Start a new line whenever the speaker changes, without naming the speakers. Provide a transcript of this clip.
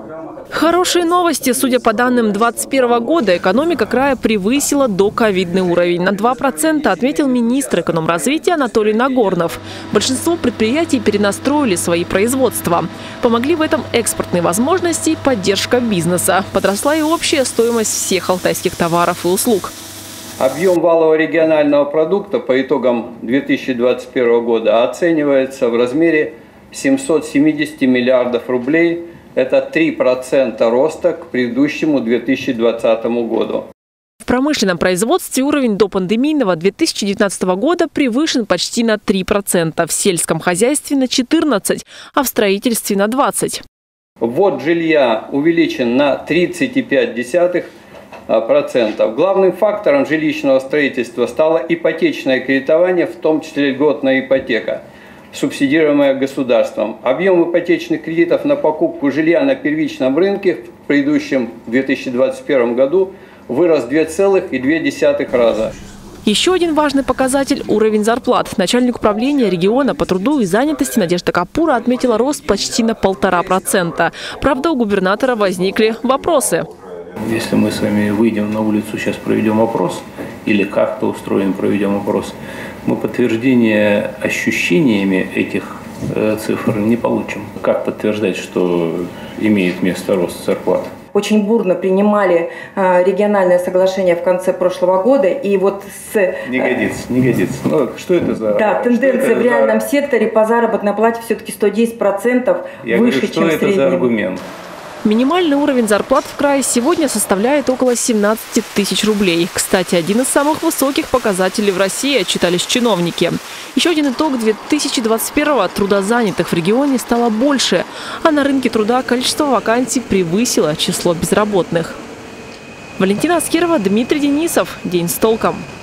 Хорошие новости. Судя по данным 2021 года, экономика края превысила доковидный уровень. На 2% отметил министр экономразвития Анатолий Нагорнов. Большинство предприятий перенастроили свои производства. Помогли в этом экспортные возможности и поддержка бизнеса. Подросла и общая стоимость всех алтайских товаров и услуг.
Объем валового регионального продукта по итогам 2021 года оценивается в размере 770 миллиардов рублей. Это 3% роста к предыдущему 2020 году.
В промышленном производстве уровень допандемийного 2019 года превышен почти на 3%, в сельском хозяйстве на 14%, а в строительстве на 20%.
Ввод жилья увеличен на 35%. Главным фактором жилищного строительства стало ипотечное кредитование, в том числе льготная ипотека, субсидируемая государством. Объем ипотечных кредитов на покупку жилья на первичном рынке в предыдущем 2021 году вырос 2,2 раза.
Еще один важный показатель – уровень зарплат. Начальник управления региона по труду и занятости Надежда Капура отметила рост почти на 1,5%. Правда, у губернатора возникли вопросы.
Если мы с вами выйдем на улицу, сейчас проведем опрос, или как-то устроим, проведем опрос, мы подтверждение ощущениями этих цифр не получим. Как подтверждать, что имеет место рост зарплат?
Очень бурно принимали региональное соглашение в конце прошлого года. И вот с...
Не годится. Ну, что это за...
Да, тенденция в реальном секторе по заработной плате все-таки 110% выше, чем в среднем.
Это за аргумент?
Минимальный уровень зарплат в крае сегодня составляет около 17 тысяч рублей. Кстати, один из самых высоких показателей в России, отчитались чиновники. Еще один итог 2021-го – трудозанятых в регионе стало больше, а на рынке труда количество вакансий превысило число безработных. Валентина Аскерова, Дмитрий Денисов. День с толком.